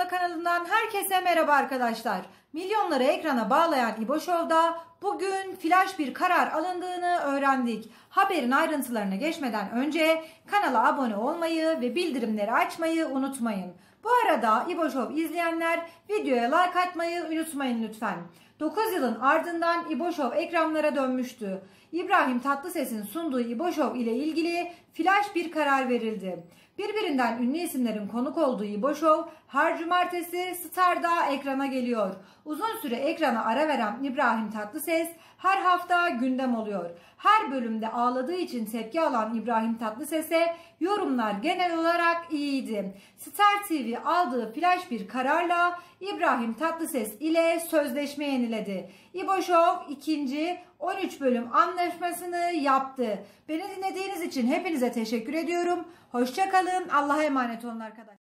Ana kanalından herkese merhaba arkadaşlar. Milyonları ekrana bağlayan İbo Show'da bugün flash bir karar alındığını öğrendik. Haberin ayrıntılarına geçmeden önce kanala abone olmayı ve bildirimleri açmayı unutmayın. Bu arada İbo Show izleyenler videoya like atmayı unutmayın lütfen. 9 yılın ardından İbo Show ekranlara dönmüştü. İbrahim Tatlıses'in sunduğu İbo Show ile ilgili flash bir karar verildi. Birbirinden ünlü isimlerin konuk olduğu İbo Show her cumartesi Star'da ekrana geliyor. Uzun süre ekrana ara veren İbrahim Tatlıses her hafta gündem oluyor. Her bölümde ağladığı için tepki alan İbrahim Tatlıses'e yorumlar genel olarak iyiydi. Star TV aldığı flash bir kararla İbrahim Tatlıses ile sözleşme yeniledi. İbo Show 2. 13 bölüm anlaşmasını yaptı. Beni dinlediğiniz için hepinize teşekkür ediyorum. Hoşça kalın. Allah'a emanet olun arkadaşlar.